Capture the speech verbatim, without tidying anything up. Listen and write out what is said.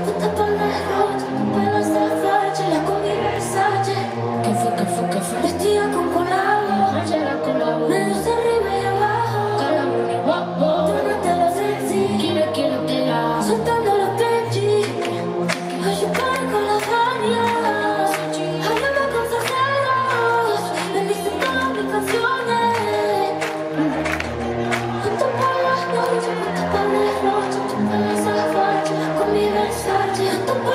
puta por la rocha, tu pelo está facha, la comí Versace. ¿Qué fue, qué fue, qué fue? Vestida con colado, ranchera con la voz, me gusta arriba y abajo, calabro y guapo, tú no te lo sexy, quiero, quiero te la, soltando los Benji, hoy yo paro con las bañas, háblame con pasajeros, bendice todas mis canciones, junto por las noches, puta por la rocha, tu pelo está facha, con mi Versace, junto por